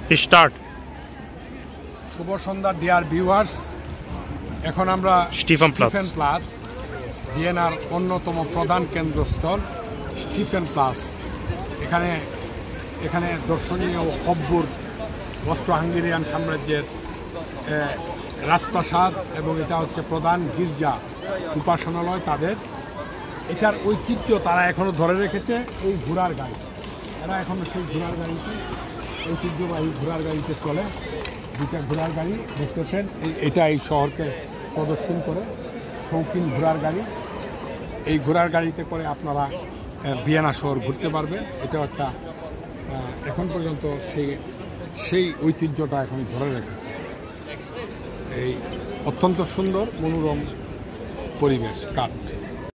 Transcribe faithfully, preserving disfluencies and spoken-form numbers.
Start. শুভ সন্ধ্যা dear viewers, এখন আমরা স্টিফেনপ্লাস, ভিয়েনার অন্যতম প্রধান কেন্দ্রস্থল স্টিফেনপ্লাস। এখানে এখানে দর্শনীয় অভ্যুর অস্ট্রো হাঙ্গেরিয়ান সাম্রাজ্যের রাজপ্রাসাদ এবং এটা হচ্ছে প্রধান গির্জা উপাসনালয় তাদের। এটার ঐতিহ্য তারা এখনও ধরে রেখেছে এই ঘোড়ার গাড়ি। এরা এখনও সেই ঘোড়ার গাড়িতে, ঐতিহ্যবাহী ঘোড়ার গাড়িতে চলে। দুটা ঘোড়ার গাড়ি দেখতেছেন, এটা এই শহরকে প্রদক্ষিণ করে শৌখিন ঘোড়ার গাড়ি। এই ঘোড়ার গাড়িতে করে আপনারা ভিয়েনা শহর ঘুরতে পারবেন। এটা একটা এখন পর্যন্ত সেই সেই ঐতিহ্যটা এখন ধরে রেখেছে। এই অত্যন্ত সুন্দর মনোরম পরিবেশ কাঠ।